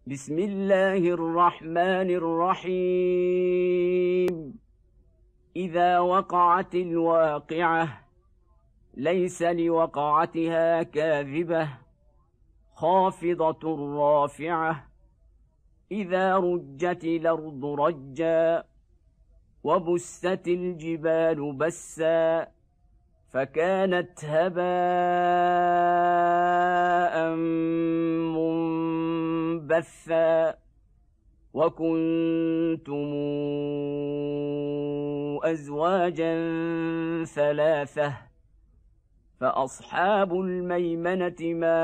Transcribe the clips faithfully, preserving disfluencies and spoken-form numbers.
بسم الله الرحمن الرحيم. إذا وقعت الواقعة ليس لوقعتها كاذبة خافضة رافعة إذا رجت الأرض رجا وبست الجبال بسا فكانت هباء منبثا وكنتم أزواجا ثلاثة فأصحاب الميمنة ما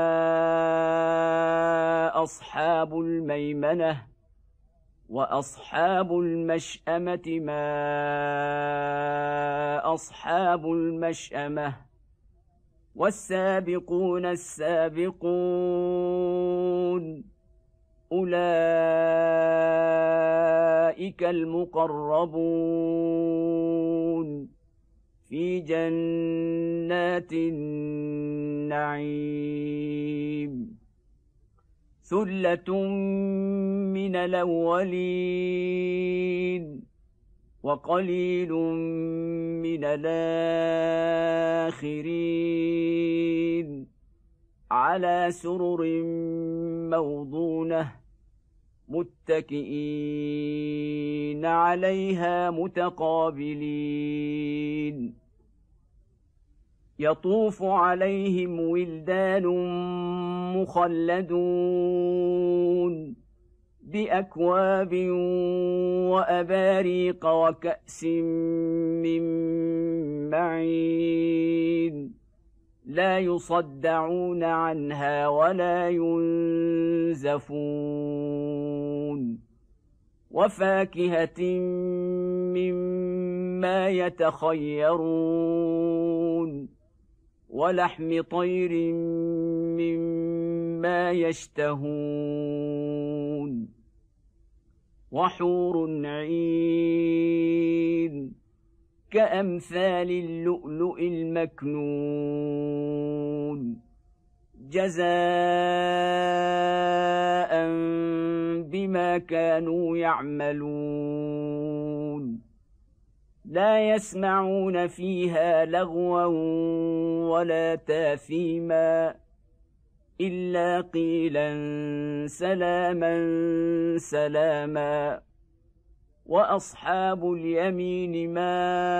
أصحاب الميمنة وأصحاب المشأمة ما أصحاب المشأمة والسابقون السابقون أولئك المقربون في جنات النعيم ثلة من الأولين وقليل من الآخرين على سرر موضونة متكئين عليها متقابلين يطوف عليهم ولدان مخلدون بأكواب وأباريق وكأس من معين لا يصدعون عنها ولا ينزفون وفاكهة مما يتخيرون ولحم طير مما يشتهون وحور عين كأمثال اللؤلؤ المكنون جزاء بما كانوا يعملون لا يسمعون فيها لغوا ولا تاثيما إلا قيلا سلاما سلاما وأصحاب اليمين ما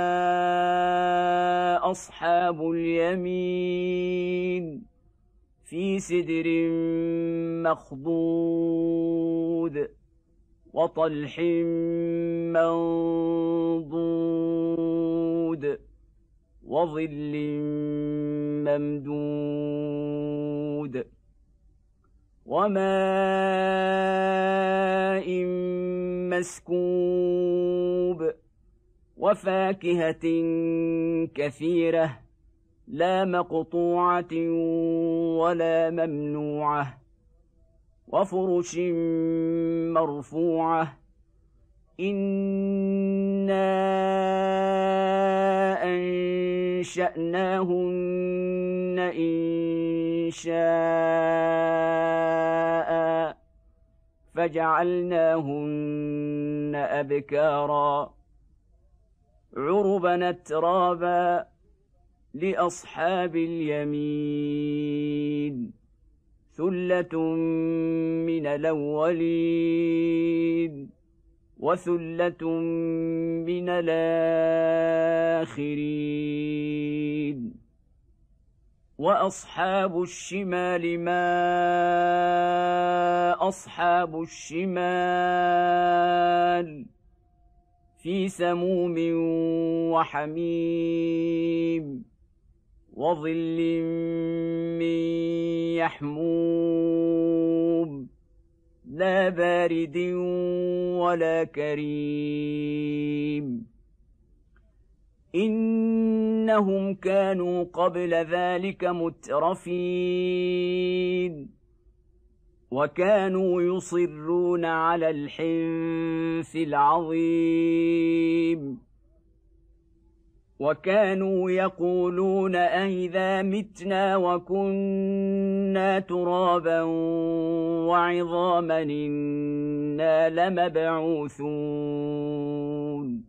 أصحاب اليمين في سدر مخضود وطلح منضود وظل ممدود وماء مسكوب وفاكهة كثيرة لا مقطوعة ولا ممنوعة وفرش مرفوعة إنا أنشأناهن إنشاء فجعلناهن أبكارا عربا أترابا لأصحاب اليمين ثلة من الأولين وثلة من الآخرين وأصحاب الشمال ما أصحاب الشمال في سموم وحميم وظل من يحموم لا بارد ولا كريم إنهم كانوا قبل ذلك مترفين وكانوا يصرون على الحنث العظيم وكانوا يقولون أئذا متنا وكنا ترابا وعظاما إنا لمبعوثون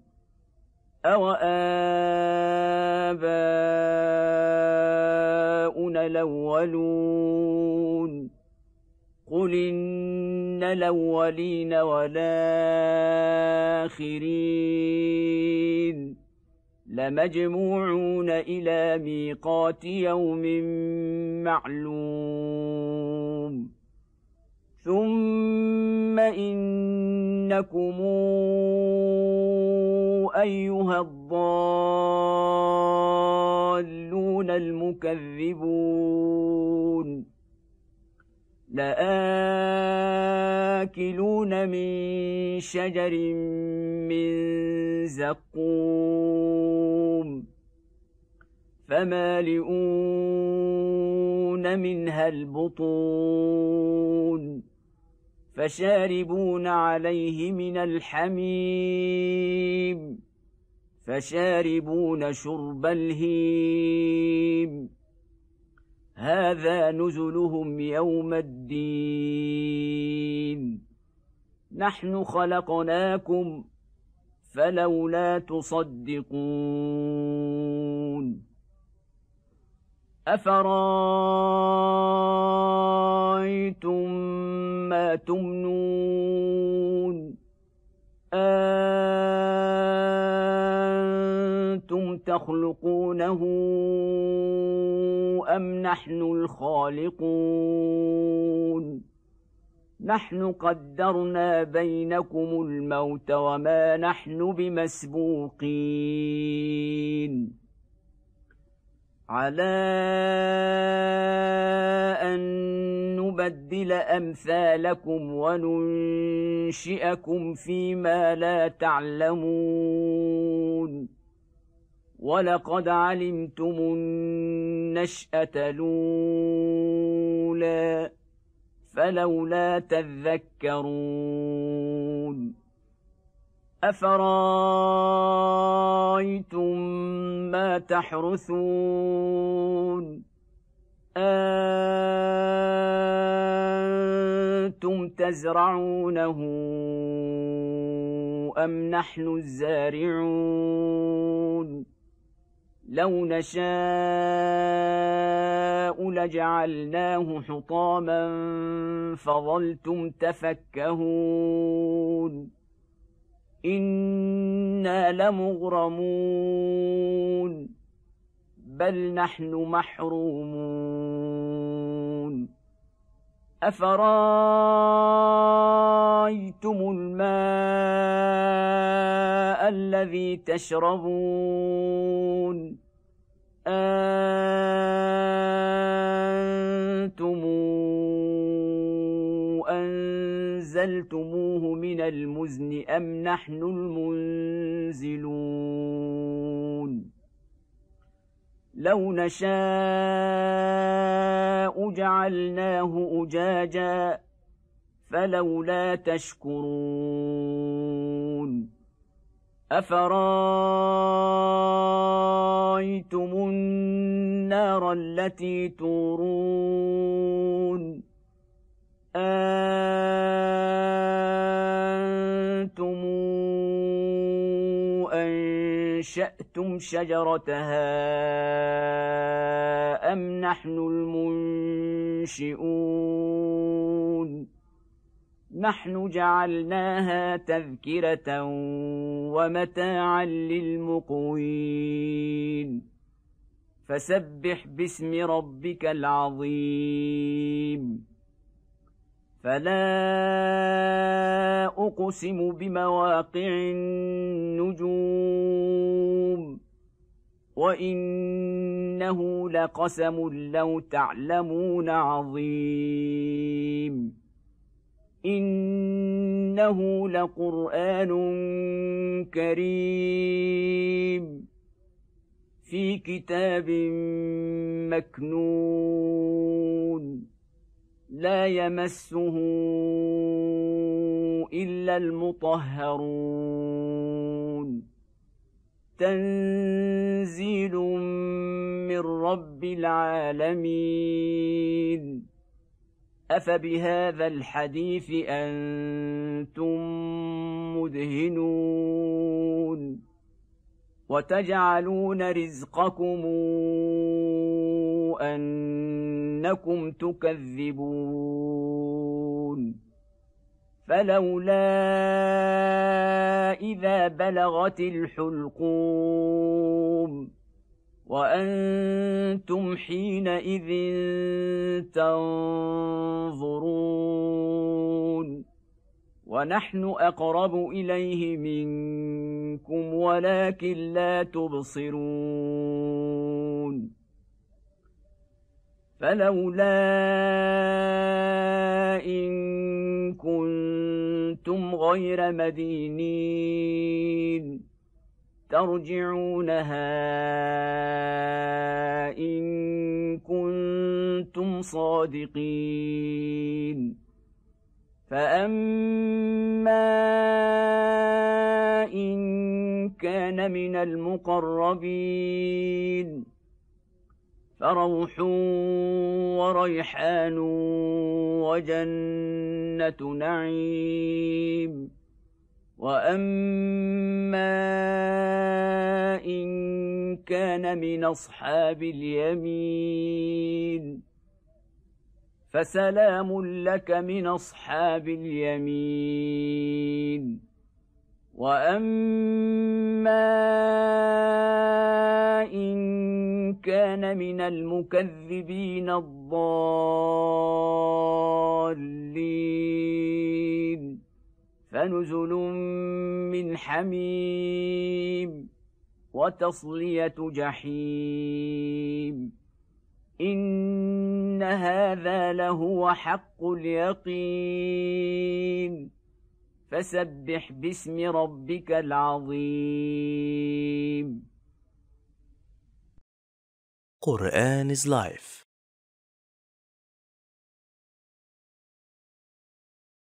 أوآباؤنا الأولون قل إن الأولين والآخرين لمجموعون إلى ميقات يوم معلوم ثم إنكم أيها الضالون المكذبون لآكلون من شجر من زقوم فمالئون منها البطون فشاربون عليه من الحميم فشاربون شرب الهيم هذا نزلهم يوم الدين نحن خلقناكم فلولا تصدقون أفرأيتم ما تمنون أنتم تخلقونه أم نحن الخالقون نحن قدرنا بينكم الموت وما نحن بمسبوقين على أن نبدل أمثالكم وننشئكم فيما لا تعلمون ولقد علمتم النشأة الأولى فلولا تذكرون أفرأيتم ما تحرثون أنتم تزرعونه أم نحن الزارعون لو نشاء لجعلناه حطاما فظلتم تفكهون إنا لمغرمون بل نحن محرومون أفرأيتم الماء الذي تشربون أنتم أنزلتموه من المزن أم نحن المنزلون لو نشاء جعلناه أجاجا فلولا تشكرون أفرأيتم النار التي تورون أنتم أنشأتم شجرتها أم نحن المنشئون نحن جعلناها تذكرة ومتاعا للمقوين فسبح باسم ربك العظيم فلا أقسم بمواقع النجوم وإنه لقسم لو تعلمون عظيم إنه لقرآن كريم في كتاب مكنون لا يمسه إلا المطهرون تنزيل من رب العالمين أفبهذا الحديث أنتم مدهنون وتجعلون رزقكم أنكم تكذبون فلولا إذا بلغت الحلقوم وأنتم حينئذ تنظرون ونحن أقرب إليه منكم ولكن لا تبصرون فلولا إن كنتم غير مدينين ترجعونها إن كنتم صادقين فأما إن كان من المقربين فروح وريحان وجنة نعيم وأما إن كان من أصحاب اليمين فسلام لك من أصحاب اليمين وأما إن كان من المكذبين الضالين فنزل من حميم وتصلية جحيم إن هذا لهو حق اليقين فسبح باسم ربك العظيم. Quran is life.